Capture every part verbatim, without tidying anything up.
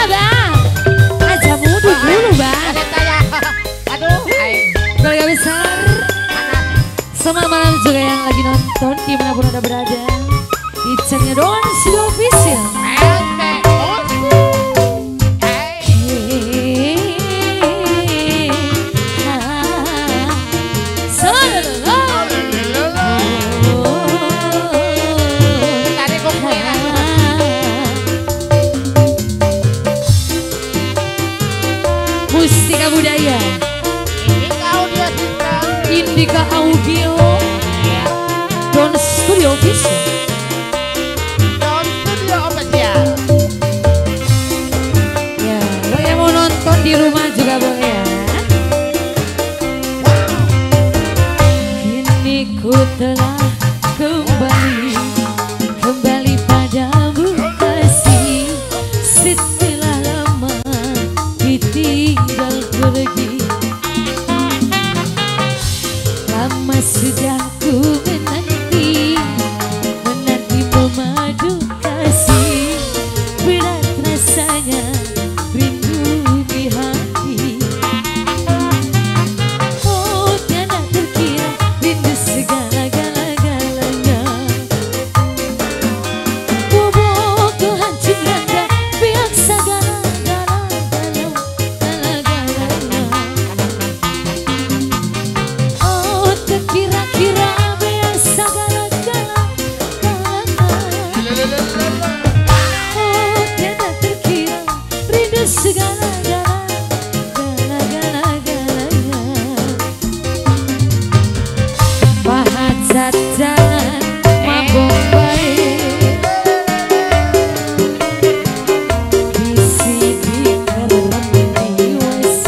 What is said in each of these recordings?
bang. Aja mudu dulu bang. Aduh, keluarga besar. Selamat malam juga yang lagi nonton dimanapun anda berada. Di channel Don Studio Official. Mustika Budaya Indika Audio System, Indika Audio Don Studio Official. Don Studio Official. Ya, lo yang mau nonton di rumah juga boleh ya. Kini ku telah kembali, kembali padamu kasih. Setelah lama ditinggal pergi, lama sudah ku menanti, menanti memadu kasih. Berat rasanya rindu di hati. Oh tiada terkira rindu segala-gala-galanya. Boboku hancur rangga biak segala-gala-galanya. Oh terkira-kira biak segala-gala-galanya. Oh tiada terkira rindu segala-gala-gala-galanya. Pahat jalan mabok baik, di sini kelem di W C.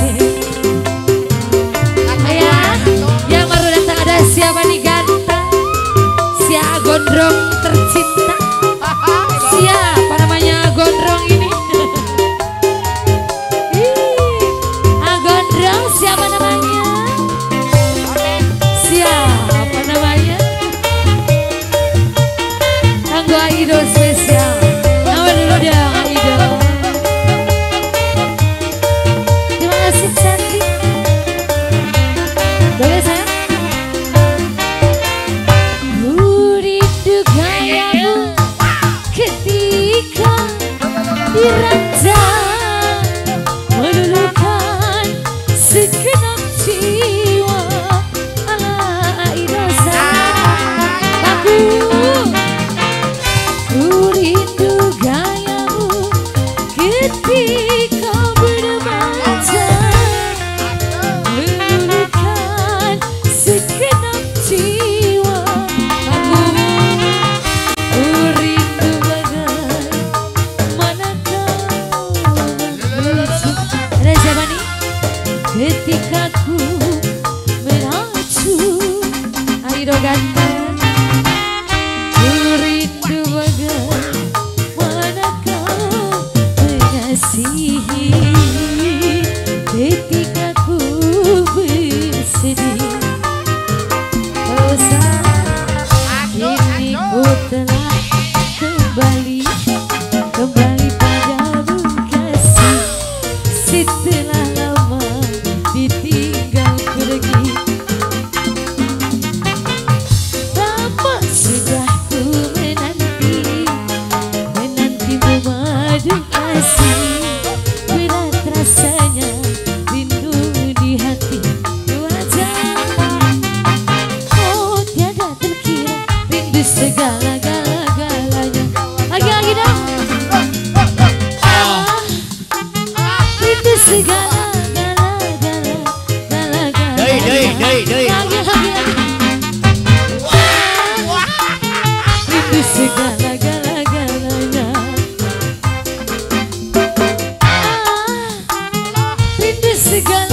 Ayah, yang baru datang ada siapa nih ganteng? Si Agondrong tercinta. Siapa namanya Agondrong ini? Ih, Agondrong siapa namanya? Siapa namanya? Tanggo Aido spesial. Nama dulu dong Aido. Terima kasih cantik. Boleh sayang? Rindu gayamu ketika diranjang, meluluhkan segenap jiwa. Ala Aido sayang aku. Ku rindu gayamu ketika bermanja, meluluhkan segenap jiwa. Aku ku rindu bagaimana kau menuju. Ada siapa nih? Ketika ku meracu Aido ganteng. Ku rindu bagaimana kau mengasihi. Ketika ku bersedih, oh sayang, kini ku telah kembali, kembali padamu kasih. Setelah lama ditinggal pergi, lama sudah ku menanti, menanti memadu kasih. Berat rasanya rindu di hati. Wajah, oh tiada terkira rindu segala-gala-galanya. Lagi-lagi dong. Ah, rindu segala-gala-gala-galanya. Dei, dei, dei, dei. Lagi-lagi lagi. Rindu segala-gala-galanya. Ah, rindu segala